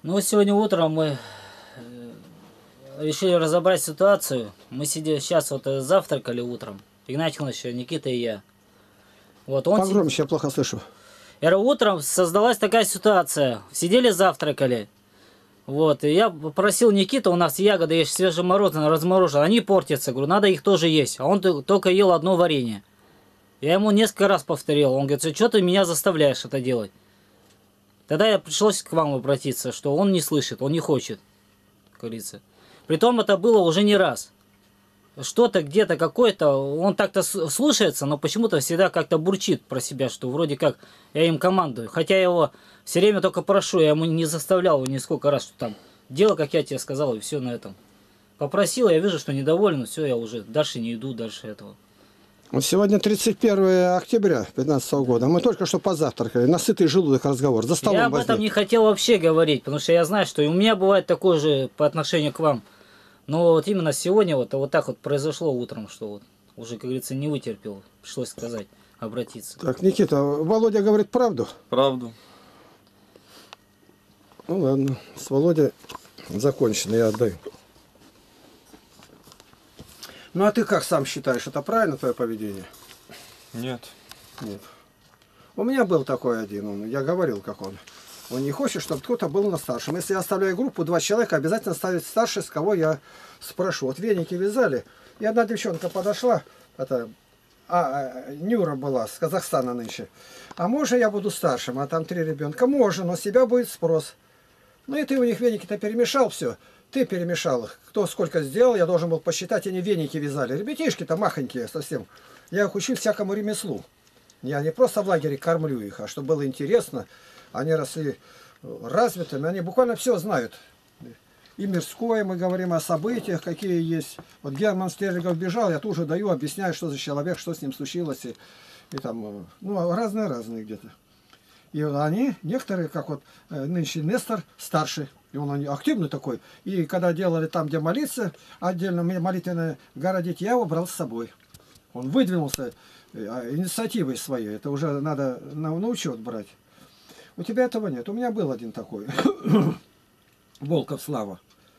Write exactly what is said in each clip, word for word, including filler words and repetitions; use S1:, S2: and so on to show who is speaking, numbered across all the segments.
S1: Ну, сегодня утром мы э, решили разобрать ситуацию. Мы сидели сейчас вот э, завтракали утром. Игнатий Иванович, Никита и я. Вот он сид-
S2: Погромче, я плохо слышу.
S1: Я говорю, утром создалась такая ситуация. Сидели, завтракали. Вот, и я попросил Никита, у нас ягоды есть свежемороженые, размороженные, они портятся. Говорю, надо их тоже есть. А он т- только ел одно варенье. Я ему несколько раз повторил. Он говорит, что ты меня заставляешь это делать? Тогда я пришлось к вам обратиться, что он не слышит, он не хочет, как говорится. Притом это было уже не раз. Что-то где-то какое-то, он так-то с- слушается, но почему-то всегда как-то бурчит про себя, что вроде как я им командую. Хотя я его все время только прошу, я ему не заставлял его нисколько раз, что там дело, как я тебе сказал, и все на этом. Попросил, я вижу, что недоволен, все, я уже дальше не иду, дальше этого.
S2: Вот сегодня тридцать первое октября две тысячи пятнадцатого года. Мы только что позавтракали. На сытый желудок разговор. За столом
S1: Я об
S2: возник.
S1: этом не хотел вообще говорить, потому что я знаю, что и у меня бывает такое же по отношению к вам. Но вот именно сегодня вот, вот так вот произошло утром, что вот уже, как говорится, не вытерпел. Пришлось сказать, обратиться.
S2: Так, Никита, Володя говорит правду?
S3: Правду.
S2: Ну ладно, с Володей закончено, я отдаю. Ну а ты как сам считаешь, это правильно твое поведение?
S3: Нет.
S2: Нет. У меня был такой один, он, я говорил, как он. Он не хочет, чтобы кто-то был на старшем. Если я оставляю группу, два человека, обязательно ставить старший, с кого я спрошу. Вот веники вязали, и одна девчонка подошла, это, а, а, Нюра была, с Казахстана нынче. А можно я буду старшим, а там три ребенка? Можно, но с себя будет спрос. Ну и ты у них веники-то перемешал все. Ты перемешал их. Кто сколько сделал, я должен был посчитать, они веники вязали. Ребятишки-то махонькие совсем. Я их учил всякому ремеслу. Я не просто в лагере кормлю их, а чтобы было интересно. Они росли развитыми, они буквально все знают. И мирское, мы говорим о событиях, какие есть. Вот Герман Стерлигов бежал, я тоже даю, объясняю, что за человек, что с ним случилось. И, и там, ну, разные-разные где-то. И они, некоторые, как вот нынче Нестор, старший, и он активный такой. И когда делали там, где молиться, отдельно молитвенное городить, я его брал с собой. Он выдвинулся инициативой своей. Это уже надо на, на учет брать. У тебя этого нет. У меня был один такой. Волков Слава.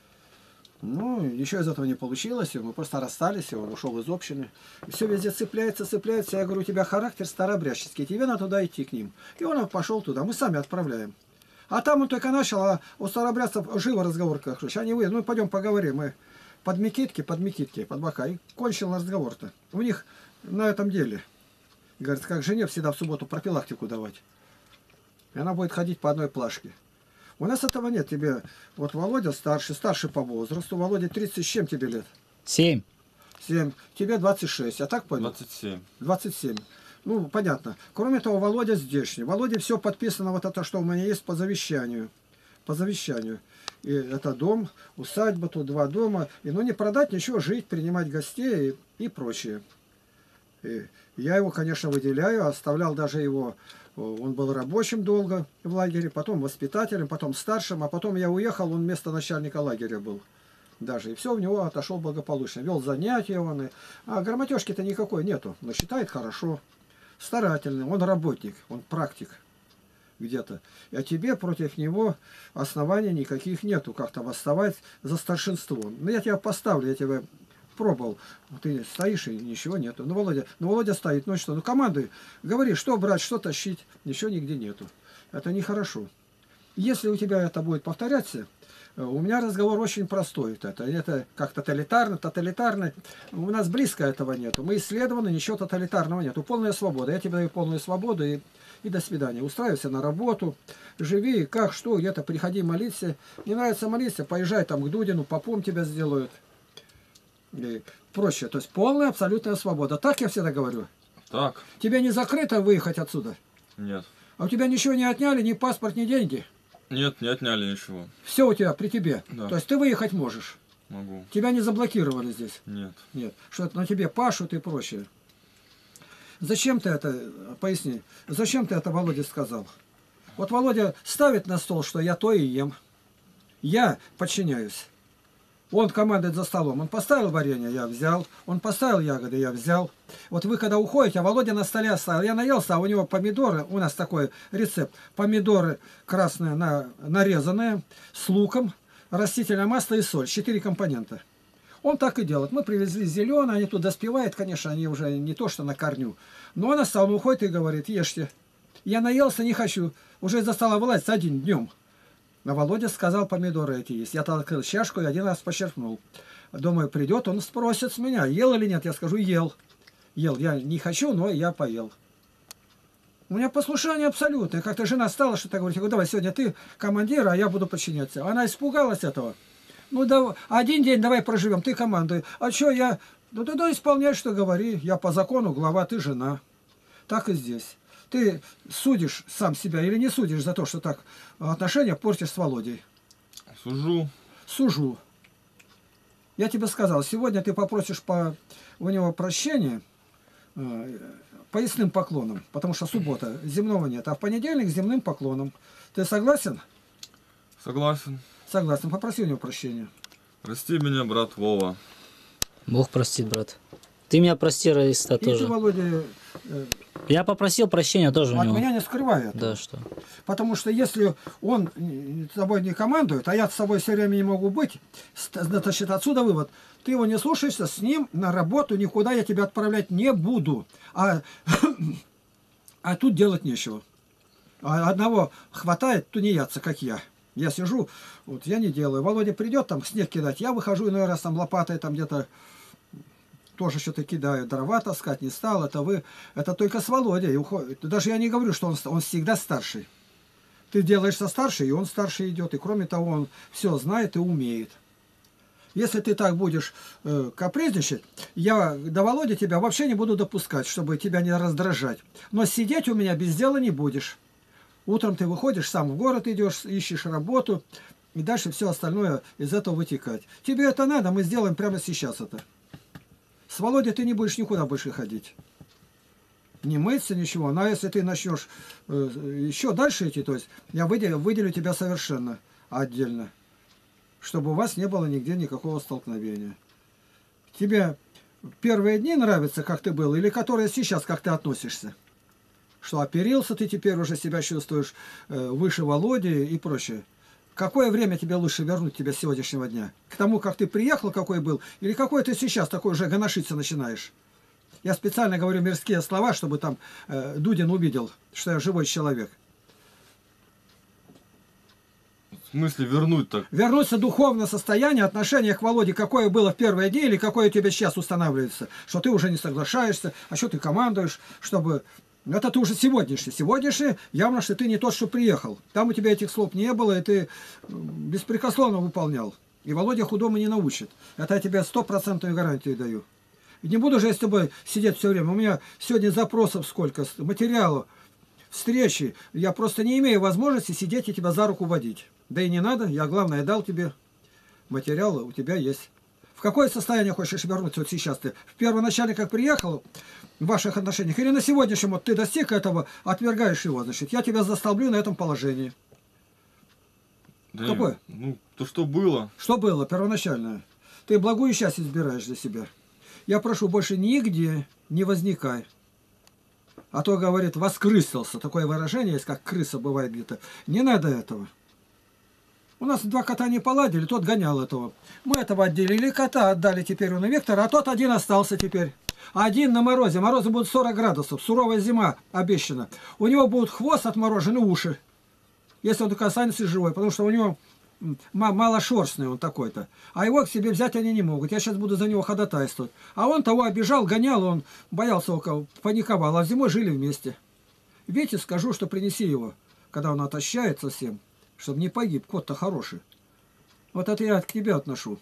S2: Ну, еще из этого не получилось. Мы просто расстались, и он ушел из общины. И все везде цепляется, цепляется. Я говорю, у тебя характер старообрядческий. Тебе надо туда идти к ним. И он пошел туда. Мы сами отправляем. А там он только начал, а у старообрядцев живо разговор как ключ. Они вы, ну пойдем поговорим. Мы под Микитки, под Микитки, под бока. И кончил разговор-то. У них на этом деле. Говорит, как жене всегда в субботу профилактику давать. И она будет ходить по одной плашке. У нас этого нет. Тебе, вот Володя старший, старший по возрасту. Володя тридцать с чем тебе лет?
S1: Семь.
S2: семь. Тебе двадцать шесть. А так понял?
S3: двадцать семь.
S2: двадцать семь. Ну, понятно. Кроме того, Володя здешний. Володя все подписано, вот это, что у меня есть по завещанию. По завещанию. И это дом, усадьба, тут два дома. И ну не продать ничего, жить, принимать гостей и, и прочее. И я его, конечно, выделяю, оставлял даже его, он был рабочим долго в лагере, потом воспитателем, потом старшим, а потом я уехал, он вместо начальника лагеря был. Даже, и все у него отошел благополучно. Вел занятия он, и, а грамотежки-то никакой нету, но считает хорошо, старательный, он работник, он практик где-то. А тебе против него оснований никаких нету, как-то восставать за старшинство. Ну я тебя поставлю, я тебя пробовал. Ты стоишь и ничего нету. Ну Володя, ну Володя стоит, ну что, ну командуй, говори, что брать, что тащить, ничего нигде нету. Это нехорошо. Если у тебя это будет повторяться, у меня разговор очень простой. Это, это как тоталитарно, тоталитарно. У нас близко этого нету. Мы исследованы, ничего тоталитарного нету. Полная свобода. Я тебе даю полную свободу и, и до свидания. Устраивайся на работу, живи, как, что, где-то приходи молиться. Не нравится молиться, поезжай там к Дудину, попом тебя сделают. И проще. То есть полная абсолютная свобода. Так я всегда говорю.
S3: Так.
S2: Тебе не закрыто выехать отсюда?
S3: Нет.
S2: А у тебя ничего не отняли, ни паспорт, ни деньги?
S3: Нет, не отняли ничего.
S2: Все у тебя при тебе.
S3: Да.
S2: То есть ты выехать можешь.
S3: Могу.
S2: Тебя не заблокировали здесь.
S3: Нет.
S2: Нет. Что это на тебе пашут и прочее. Зачем ты это, поясни, зачем ты это Володе сказал? Вот Володя ставит на стол, что я то и ем. Я подчиняюсь. Он командует за столом. Он поставил варенье, я взял. Он поставил ягоды, я взял. Вот вы когда уходите, а Володя на столе оставил. Я наелся, а у него помидоры, у нас такой рецепт. Помидоры красные, на, нарезанные, с луком, растительное масло и соль. Четыре компонента. Он так и делает. Мы привезли зеленые, они тут доспевают, конечно, они уже не то, что на корню. Но он оставил, он уходит и говорит, ешьте. Я наелся, не хочу. Уже из-за стола вылазить один днем. А Володя сказал, помидоры эти есть. Я тогда открыл чашку и один раз почерпнул. Думаю, придет, он спросит с меня, ел или нет. Я скажу, ел. Ел. Я не хочу, но я поел. У меня послушание абсолютное. Как-то жена стала что-то говорить. Я говорю, давай, сегодня ты командир, а я буду подчиняться. Она испугалась этого. Ну, да, один день давай проживем, ты командуй. А что я? Ну, тогда исполняй, что говори. Я по закону глава, ты жена. Так и здесь. Ты судишь сам себя или не судишь за то, что так отношения портишь с Володей?
S3: Сужу.
S2: Сужу. Я тебе сказал, сегодня ты попросишь по, у него прощения э, поясным поклоном, потому что суббота, земного нет, а в понедельник земным поклоном. Ты согласен?
S3: Согласен.
S2: Согласен. Попроси у него прощения.
S3: Прости меня, брат Вова.
S1: Бог простит, брат. Ты меня прости, Раиса,
S2: И ты,
S1: тоже.
S2: Володя, э,
S1: Я попросил прощения тоже у
S2: от
S1: него.
S2: меня не скрывай это.
S1: Да, что?
S2: Потому что если он с тобой не командует, а я с тобой все время не могу быть, значит, отсюда вывод. Ты его не слушаешься, с ним на работу никуда я тебя отправлять не буду. А, а тут делать нечего. А одного хватает тунеядца, как я. Я сижу, вот я не делаю. Володя придет там снег кидать, я выхожу иной раз там лопатой там где-то тоже что-то кидаю, дрова таскать не стал, это вы, это только с Володей уходит. Даже я не говорю, что он, он всегда старший. Ты делаешься старше, и он старше идет, и кроме того, он все знает и умеет. Если ты так будешь э, капризничать, я до Володи тебя вообще не буду допускать, чтобы тебя не раздражать. Но сидеть у меня без дела не будешь. Утром ты выходишь, сам в город идешь, ищешь работу, и дальше все остальное из этого вытекать. Тебе это надо, мы сделаем прямо сейчас это. С Володей ты не будешь никуда больше ходить. Не мыться, ничего. Но если ты начнешь э, еще дальше идти, то есть я выделю, выделю тебя совершенно отдельно, чтобы у вас не было нигде никакого столкновения. Тебе первые дни нравится, как ты был, или которые сейчас, как ты относишься? Что оперился ты теперь, уже себя чувствуешь э, выше Володи и прочее. Какое время тебе лучше вернуть тебя с сегодняшнего дня? К тому, как ты приехал, какой был, или какой ты сейчас такой уже гоношиться начинаешь? Я специально говорю мирские слова, чтобы там э, Дудин увидел, что я живой человек.
S3: В смысле вернуть так?
S2: Вернуться в духовное состояние, отношение к Володе, какое было в первые дни, или какое у тебя сейчас устанавливается, что ты уже не соглашаешься, а что ты командуешь, чтобы... Это ты уже сегодняшний. Сегодняшний явно, что ты не тот, что приехал. Там у тебя этих слов не было, и ты беспрекословно выполнял. И Володя худому не научит. Это я тебе стопроцентную гарантию даю. И не буду же я с тобой сидеть все время. У меня сегодня запросов сколько, материалов, встречи. Я просто не имею возможности сидеть и тебя за руку водить. Да и не надо. Я, главное, дал тебе материалы, у тебя есть. В какое состояние хочешь вернуться вот сейчас ты? В первоначале, как приехал, в ваших отношениях, или на сегодняшнем, вот ты достиг этого, отвергаешь его, значит, я тебя застолблю на этом положении.
S3: Да
S2: Какое?
S3: Не, ну, то, что было.
S2: Что было первоначальное? Ты благую счастье избираешь для себя. Я прошу, больше нигде не возникай. А то, говорит, воскрысился. Такое выражение есть, как крыса бывает где-то. Не надо этого. У нас два кота не поладили, тот гонял этого. Мы этого отделили, кота отдали теперь он и Виктора, а тот один остался теперь. Один на морозе. Морозы будут сорок градусов. Суровая зима обещана. У него будут хвост отморожены, уши. Если он только останется живой, потому что у него малошерстный он такой-то. А его к себе взять они не могут. Я сейчас буду за него ходатайствовать. А он того обижал, гонял, он боялся около, паниковал. А зимой жили вместе. Вите скажу, что принеси его, когда он отощает совсем, чтобы не погиб. Кот-то хороший. Вот это я к тебе отношу.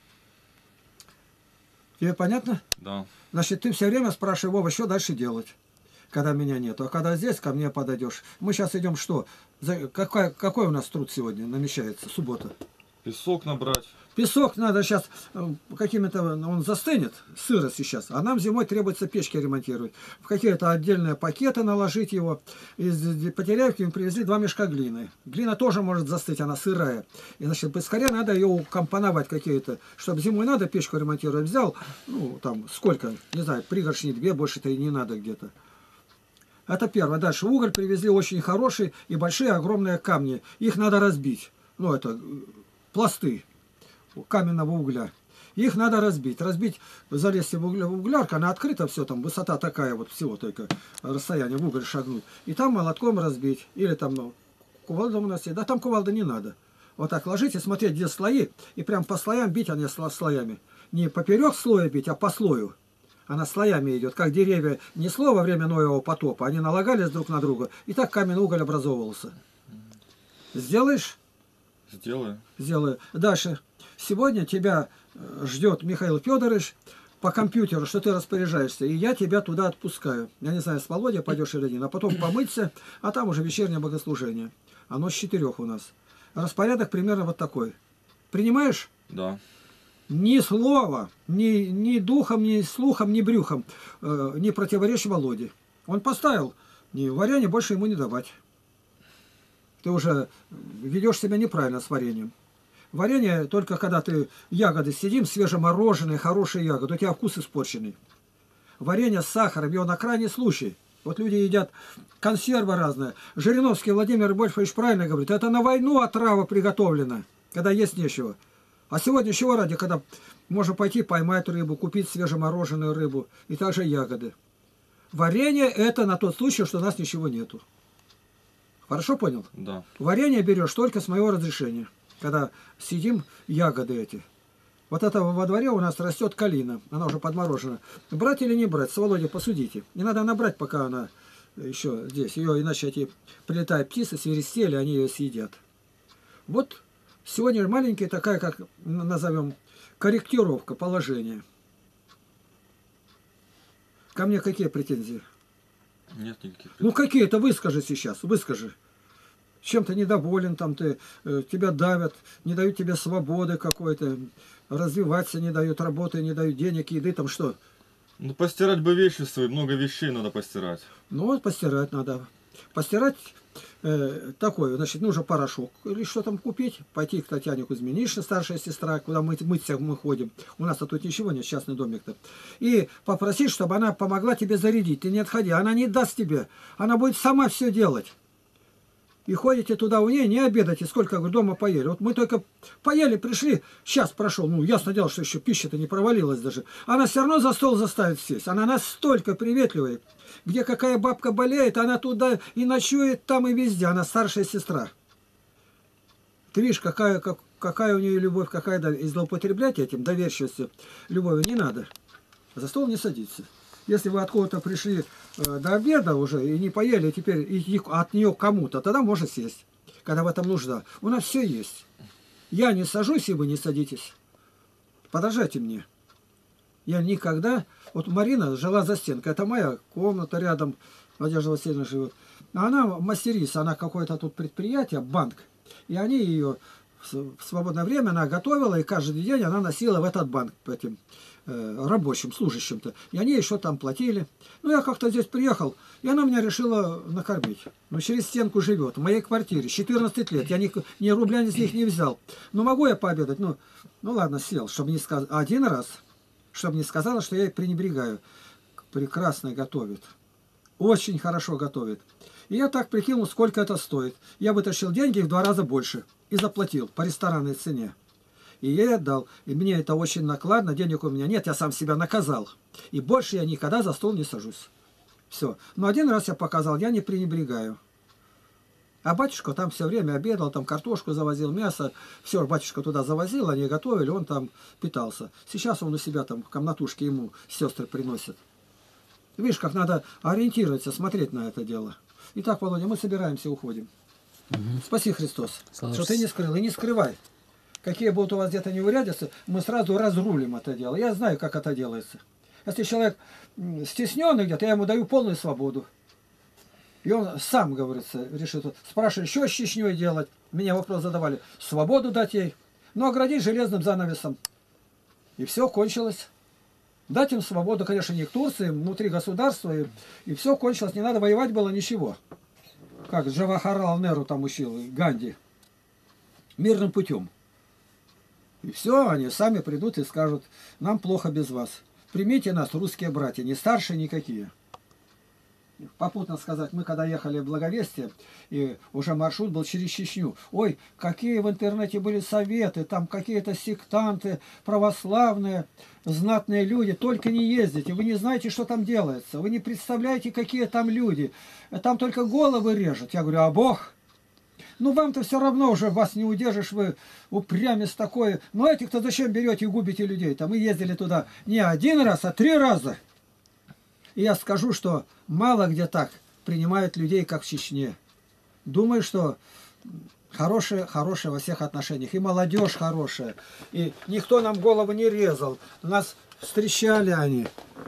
S2: Тебе понятно?
S3: Да.
S2: Значит, ты все время спрашивай, Вова, что дальше делать, когда меня нету. А когда здесь ко мне подойдешь, мы сейчас идем что? За... Какой, какой у нас труд сегодня намечается? Суббота.
S3: Песок набрать.
S2: Песок надо сейчас какими-то, он застынет, сырость сейчас, а нам зимой требуется печки ремонтировать. В какие-то отдельные пакеты наложить его. Из Потеряевки мы привезли два мешка глины. Глина тоже может застыть, она сырая. И, значит, поскорее надо ее укомпоновать какие-то, чтобы зимой надо печку ремонтировать. Взял, ну, там, сколько, не знаю, пригоршни две, больше-то и не надо где-то. Это первое. Дальше уголь привезли очень хороший и большие огромные камни. Их надо разбить. Ну, это пласты каменного угля. Их надо разбить. Разбить, залезть в, угля, в углярку, она открыта, все там, высота такая, вот всего только расстояние, в уголь шагнуть. И там молотком разбить. Или там, ну, кувалда у нас есть. Да там кувалда не надо. Вот так ложить и смотреть, где слои, и прям по слоям бить, а не слоями. Не поперек слоя бить, а по слою. Она слоями идет, как деревья несло во время Ноевого потопа. Они налагались друг на друга, и так каменный уголь образовывался. Сделаешь?
S3: Сделаю.
S2: Сделаю. Дальше. Сегодня тебя ждет Михаил Федорович по компьютеру, что ты распоряжаешься, и я тебя туда отпускаю. Я не знаю, с Володей пойдешь или нет, а потом помыться, а там уже вечернее богослужение. Оно с четырех у нас. Распорядок примерно вот такой. Принимаешь?
S3: Да.
S2: Ни слова, ни, ни духом, ни слухом, ни брюхом э, не противоречь Володе. Он поставил, ни варенье больше ему не давать. Ты уже ведешь себя неправильно с вареньем. Варенье только когда ты ягоды съедим, свежемороженые, хорошие ягоды, у тебя вкус испорченный. Варенье с сахаром, его на крайний случай. Вот люди едят консервы разные. Жириновский Владимир Вольфович правильно говорит, это на войну отрава приготовлена, когда есть нечего. А сегодня чего ради, когда можно пойти поймать рыбу, купить свежемороженую рыбу и также ягоды. Варенье это на тот случай, что у нас ничего нету. Хорошо понял?
S3: Да.
S2: Варенье берешь только с моего разрешения. Когда съедим ягоды эти. Вот это во дворе у нас растет калина. Она уже подморожена. Брать или не брать? С Володей посудите. Не надо набрать, пока она еще здесь. Ее, иначе эти прилетают птицы, свиристели, они ее съедят. Вот сегодня маленькая такая, как назовем, корректировка положения. Ко мне какие претензии?
S3: Нет никаких.
S2: Ну какие-то выскажи сейчас, выскажи. Чем ты недоволен, там ты, э, тебя давят, не дают тебе свободы какой-то, развиваться не дают, работы не дают, денег, еды, там что?
S3: Ну постирать бы вещи свои, много вещей надо постирать.
S2: Ну вот постирать надо. Постирать э, такое, значит, нужно порошок или что там купить, пойти к Татьяне Кузьминишне, старшая сестра, куда мы мыться мы ходим. У нас-то тут ничего нет, частный домик-то. И попросить, чтобы она помогла тебе зарядить. Ты не отходи, она не даст тебе, она будет сама все делать. И ходите туда у нее, не обедаете, сколько, говорю, дома поели. Вот мы только поели, пришли, час прошел, ну, ясно дело, что еще пища-то не провалилась даже. Она все равно за стол заставит сесть. Она настолько приветливая. Где какая бабка болеет, она туда и ночует, там и везде. Она старшая сестра. Ты видишь, какая, как, какая у нее любовь, какая, да, и злоупотреблять этим, доверчивостью, любовью не надо. За стол не садиться. Если вы откуда-то пришли э, до обеда уже и не поели, и теперь и от нее кому-то, тогда можно сесть, когда в этом нужда. У нас все есть. Я не сажусь, и вы не садитесь. Подражайте мне. Я никогда... Вот Марина жила за стенкой. Это моя комната рядом. Надежда Васильевна живет. Она мастерица, она какое-то тут предприятие, банк. И они ее в свободное время она готовила, и каждый день она носила в этот банк по этим э, рабочим, служащим-то. И они еще там платили. Ну, я как-то здесь приехал, и она меня решила накормить. Ну, через стенку живет, в моей квартире, четырнадцать лет. Я ни, ни рубля из них не взял. Ну, могу я пообедать? Ну, ну ладно, сел, чтобы не сказать. Один раз, чтобы не сказала, что я ей пренебрегаю. Прекрасно готовит. Очень хорошо готовит. И я так прикинул, сколько это стоит. Я вытащил деньги в два раза больше и заплатил по ресторанной цене. И я ей отдал. И мне это очень накладно, денег у меня нет, я сам себя наказал. И больше я никогда за стол не сажусь. Все. Но один раз я показал, я не пренебрегаю. А батюшка там все время обедал, там картошку завозил, мясо. Все, батюшка туда завозил, они готовили, он там питался. Сейчас он у себя там в комнатушке ему сестры приносят. Видишь, как надо ориентироваться, смотреть на это дело. Итак, Володя, мы собираемся, уходим. Угу. Спаси Христос, Слава что ты не скрыл. И не скрывай. Какие будут у вас где-то неурядицы, мы сразу разрулим это дело. Я знаю, как это делается. Если человек стесненный где-то, я ему даю полную свободу. И он сам, говорится, решит. Спрашивает, что с Чечней делать? Меня вопрос задавали. Свободу дать ей. но оградить железным занавесом. И все кончилось. Дать им свободу, конечно, не к Турции, внутри государства, и, и все кончилось. Не надо воевать было ничего. Как Джавахарлал Неру там учил, Ганди. Мирным путем. И все, они сами придут и скажут, нам плохо без вас. Примите нас, русские братья, не старшие никакие. Попутно сказать, мы когда ехали в Благовестие, и уже маршрут был через Чечню. Ой, какие в интернете были советы, там какие-то сектанты, православные, знатные люди, только не ездите, вы не знаете, что там делается, вы не представляете, какие там люди, там только головы режут. Я говорю, а Бог? Ну вам-то все равно уже, вас не удержишь, вы упрямец такой. Но этих-то зачем берете и губите людей-то? Мы ездили туда не один раз, а три раза. И я скажу, что мало где так принимают людей, как в Чечне. Думаю, что хорошие, хорошие во всех отношениях. И молодежь хорошая. И никто нам голову не резал. Нас встречали они.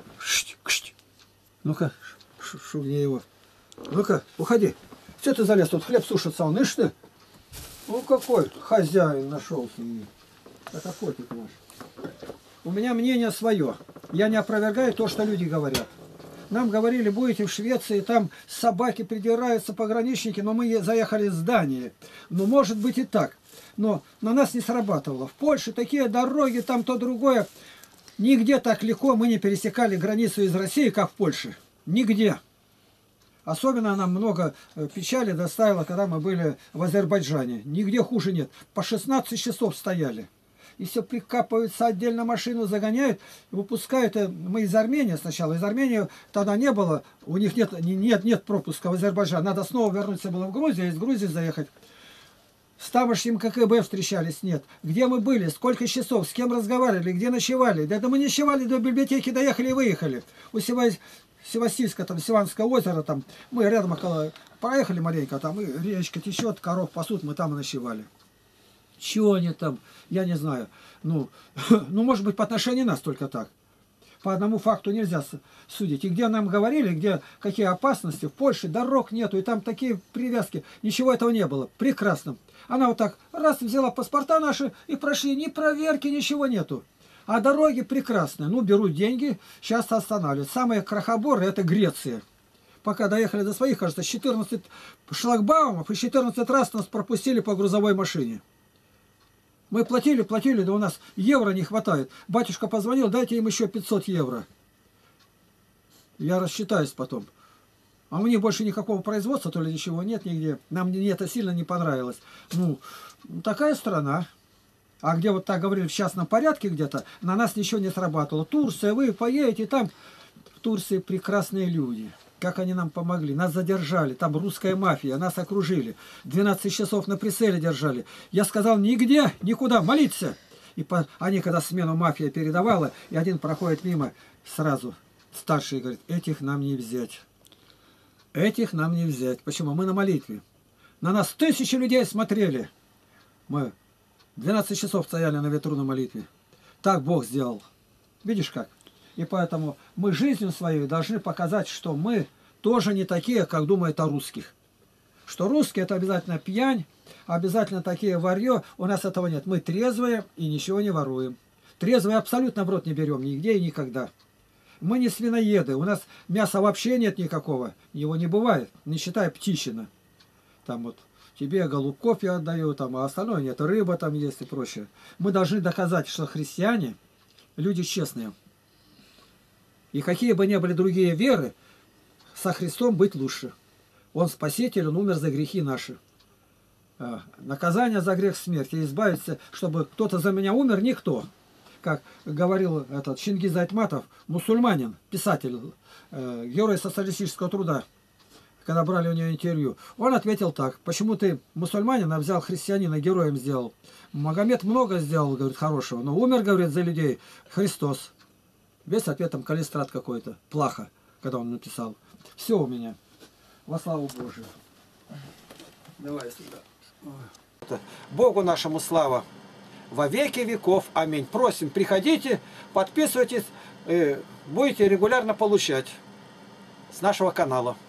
S2: Ну-ка, шугни его. Ну-ка, уходи. Что ты залез? Тут хлеб сушится. Он, ишь ты? Ну какой хозяин нашелся. Это котик наш. У меня мнение свое. Я не опровергаю то, что люди говорят. Нам говорили, будете в Швеции, там собаки придираются, пограничники, но мы заехали в здание. Ну, может быть и так. Но на нас не срабатывало. В Польше такие дороги, там то другое. Нигде так легко мы не пересекали границу из России, как в Польше. Нигде. Особенно нам много печали доставило, когда мы были в Азербайджане. Нигде хуже нет. По шестнадцать часов стояли. И все прикапываются, отдельно машину загоняют, выпускают. Мы из Армении сначала. Из Армении тогда не было, у них нет, нет, нет пропуска в Азербайджан. Надо снова вернуться было в Грузию, из Грузии заехать. С тамошним КГБ встречались, нет. Где мы были, сколько часов, с кем разговаривали, где ночевали. Да это мы ночевали, до библиотеки доехали и выехали. У Севастийска, там, Сиванское озеро, там, мы рядом около, проехали маленько, там, и речка течет, коров пасут, мы там и ночевали. Чего они там, я не знаю. Ну, ну, может быть, по отношению нас только так. По одному факту нельзя судить. И где нам говорили, где какие опасности, в Польше дорог нету, и там такие привязки. Ничего этого не было. Прекрасно. Она вот так раз взяла паспорта наши и прошли. Ни проверки, ничего нету. А дороги прекрасные. Ну, берут деньги, сейчас останавливают. Самые крохоборы — это Греция. Пока доехали до своих, кажется, четырнадцать шлагбаумов и четырнадцать раз нас пропустили по грузовой машине. Мы платили, платили, да у нас евро не хватает. Батюшка позвонил, дайте им еще пятьсот евро. Я рассчитаюсь потом. А у них больше никакого производства, то ли ничего нет нигде. Нам мне это сильно не понравилось. Ну, такая страна. А где вот так говорили в частном порядке где-то, на нас ничего не срабатывало. Турция, вы поедете, там в Турции прекрасные люди. Как они нам помогли. Нас задержали. Там русская мафия. Нас окружили. двенадцать часов на прицеле держали. Я сказал, нигде, никуда, молиться. И по... они, когда смену мафия передавала, и один проходит мимо, сразу старший говорит, этих нам не взять. Этих нам не взять. Почему? Мы на молитве. На нас тысячи людей смотрели. Мы двенадцать часов стояли на ветру на молитве. Так Бог сделал. Видишь как? И поэтому мы жизнью своей должны показать, что мы тоже не такие, как думают о русских. Что русские — это обязательно пьянь, обязательно такие варьё. У нас этого нет. Мы трезвые и ничего не воруем. Трезвые абсолютно в рот не берем нигде и никогда. Мы не свиноеды. У нас мяса вообще нет никакого. Его не бывает, не считая птичина. Там вот тебе голубков я отдаю, там, а остальное нет. Рыба там есть и прочее. Мы должны доказать, что христиане люди честные. И какие бы ни были другие веры, со Христом быть лучше. Он спаситель, он умер за грехи наши. Наказание за грех смерти. Избавиться, чтобы кто-то за меня умер, никто. Как говорил этот Чингиз Айтматов, мусульманин, писатель, герой социалистического труда, когда брали у него интервью. Он ответил так: почему ты мусульманин, а взял христианина, героем сделал? Магомед много сделал, говорит, хорошего, но умер, говорит, за людей Христос. Весь ответом калистрат какой-то. Плохо, когда он написал. Все у меня. Во славу Божию. Давай сюда. Богу нашему слава. Во веки веков. Аминь. Просим, приходите, подписывайтесь. Будете регулярно получать с нашего канала.